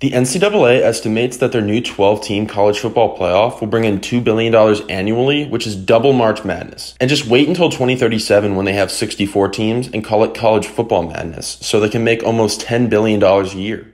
The NCAA estimates that their new 12-team college football playoff will bring in $2 billion annually, which is double March Madness. And just wait until 2037 when they have 64 teams and call it college football madness, so they can make almost $10 billion a year.